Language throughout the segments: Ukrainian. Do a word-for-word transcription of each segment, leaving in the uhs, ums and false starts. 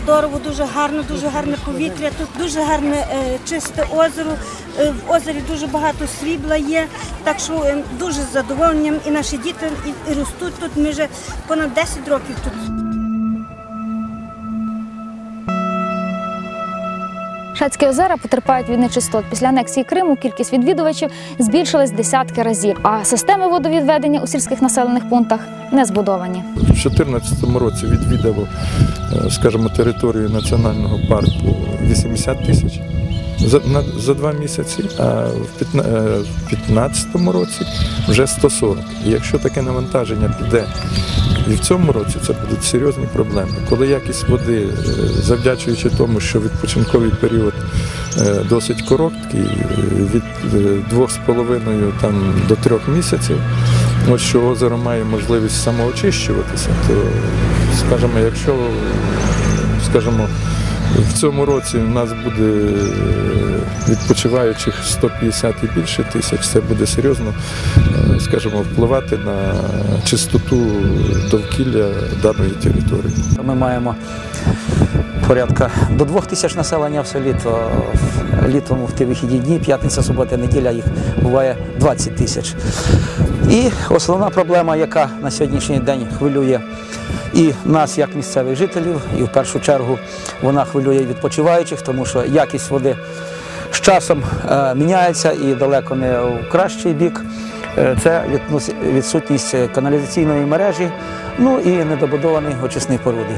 здорово, дуже гарно, дуже гарне повітря, тут дуже гарне е, чисте озеро, е, в озері дуже багато срібла є, так що е, дуже з задоволенням і наші діти і, і ростуть тут, ми вже понад десять років тут. Шацькі озера потерпають від нечистот. Після анексії Криму кількість відвідувачів збільшилась десятки разів, а системи водовідведення у сільських населених пунктах не збудовані. У дві тисячі чотирнадцятому році відвідало, скажімо, територію національного парку вісімдесят тисяч за, на, за два місяці, а в дві тисячі п'ятнадцятому році вже сто сорок. І якщо таке навантаження піде і в цьому році, це будуть серйозні проблеми. Коли якість води, завдячуючи тому, що відпочинковий період досить короткий, від двох з половиною там до трьох місяців, ось що озеро має можливість самоочищуватися, то, скажімо, якщо, скажімо, в цьому році у нас буде відпочиваючих сто п'ятдесят і більше тисяч, це буде серйозно, скажімо, впливати на чистоту довкілля даної території. Ми маємо порядка до двох тисяч населення в селі, то літом в ті вихідні дні, п'ятниця, субота, неділя їх буває двадцять тисяч. І основна проблема, яка на сьогоднішній день хвилює і нас, як місцевих жителів, і в першу чергу вона хвилює відпочиваючих, тому що якість води з часом е, міняється і далеко не в кращий бік. Е, це відсутність каналізаційної мережі, ну і недобудовані очисні споруди.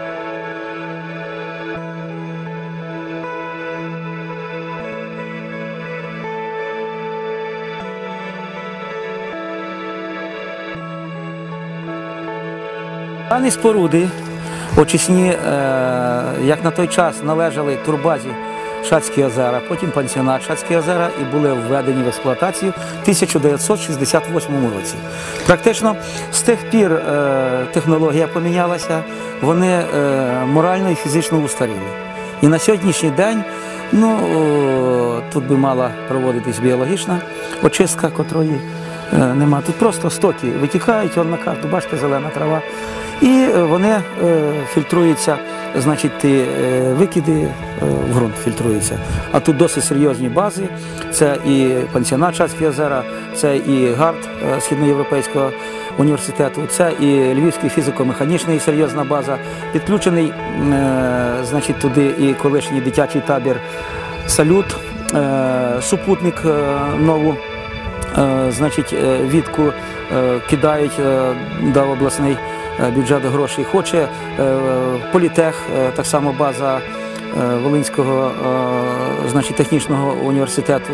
Дані споруди очисні, як на той час, належали турбазі Шацькі озера, потім пансіонат Шацькі озера і були введені в експлуатацію в тисяча дев'ятсот шістдесят восьмому році. Практично з тих пір технологія помінялася, вони морально і фізично устаріли. І на сьогоднішній день ну, тут би мала проводитись біологічна очистка, котрої нема. Тут просто стоки витікають, вон на карту, бачите, зелена трава. І вони е, фільтруються, значить, ті е, викиди е, в ґрунт фільтруються. А тут досить серйозні бази, це і пансіонат Шацькі озера, це і ГАРД е, Східноєвропейського університету, це і Львівський фізико-механічний серйозна база. Підключений, е, значить, туди і колишній дитячий табір «Салют», е, супутник е, нову, е, значить, е, відку е, кидають е, до обласний бюджет грошей. Хоче е, політех, е, так само база е, Волинського е, значить, технічного університету.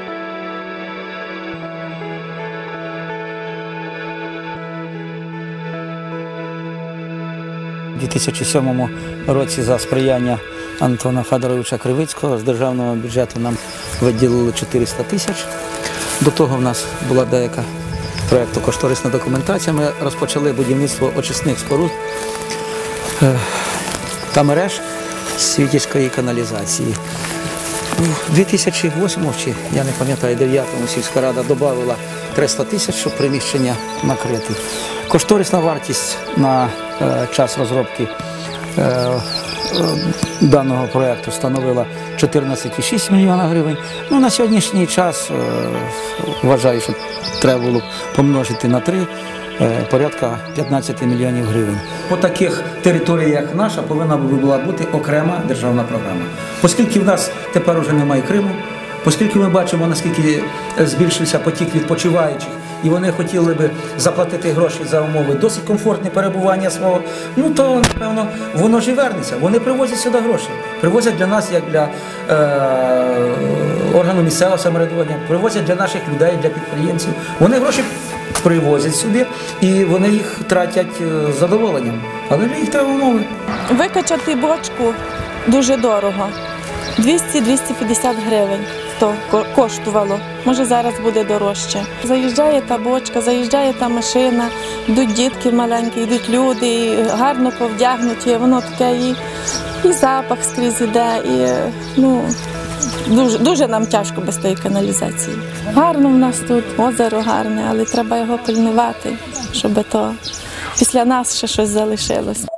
У дві тисячі сьомому році за сприяння Антона Федоровича Кривицького з державного бюджету нам виділили чотириста тисяч. До того в нас була деяка проєктно-кошторисна документація. Ми розпочали будівництво очисних споруд та мереж світівської каналізації. У дві тисячі восьмому, чи я не пам'ятаю, дев'ятому сільська рада додала триста тисяч, щоб приміщення накрити. Кошторисна вартість на е, час розробки е, е, даного проєкту становила чотирнадцять цілих шість мільйона гривень. Ну, на сьогоднішній час е, вважаю, що треба було помножити на три, е, порядка п'ятнадцять мільйонів гривень. По таких територіях, як наша, повинна була бути окрема державна програма. Оскільки в нас тепер вже немає Криму, оскільки ми бачимо, наскільки збільшився потік відпочиваючих, і вони хотіли би заплатити гроші за умови досить комфортне перебування свого, ну то, напевно, воно ж і вернеться. Вони привозять сюди гроші. Привозять для нас, як для е, органу місцевого самоврядування, привозять для наших людей, для підприємців. Вони гроші привозять сюди і вони їх тратять з задоволенням. Але для їх треба умови. Викачати бочку дуже дорого. двісті - двісті п'ятдесят гривень то коштувало. Може зараз буде дорожче. Заїжджає та бочка, заїжджає та машина, йдуть дітки маленькі, йдуть люди, і гарно повдягнуті, воно таке і, і запах скрізь іде, і ну, дуже, дуже нам тяжко без тої каналізації. Гарно в нас тут, озеро гарне, але треба його пильнувати, щоб то після нас ще щось залишилось.